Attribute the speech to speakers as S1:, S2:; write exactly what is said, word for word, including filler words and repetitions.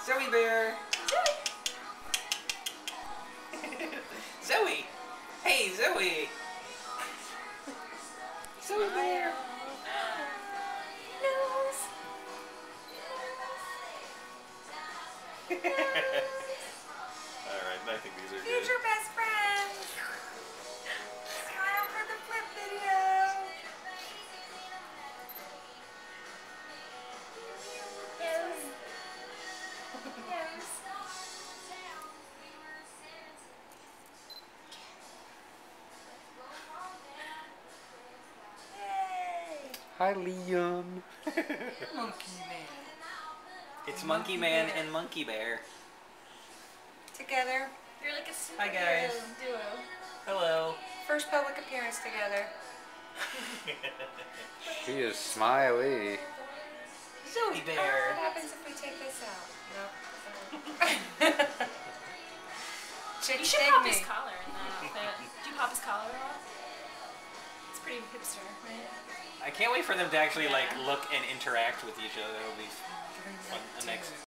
S1: Zoe Bear. Zoe. Hey, Zoe. Zoe Bear.
S2: Nose.
S1: Alright, I think these are good.
S2: Future best friends. Smile for the flip video. Nose. Nose. Yay.
S1: Hi, Liam.
S2: Monkey Man.
S1: It's Monkey Man and Monkey Bear.
S2: Together.
S3: You're like a superhero
S1: Hi, guys.
S3: duo.
S1: Hello.
S2: First public appearance together.
S4: She is smiley.
S1: Zoe
S2: What
S1: Bear.
S2: happens if we take this out? No. Chick
S3: You should
S2: dig
S3: pop
S2: me.
S3: his collar in that outfit. Do you pop his collar off? It's pretty hipster, right?
S1: I can't wait for them to actually like look and interact with each other. It'll be fun. The next